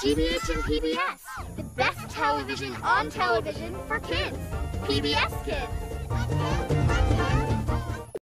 GBH and PBS, the best television on television for kids. PBS Kids.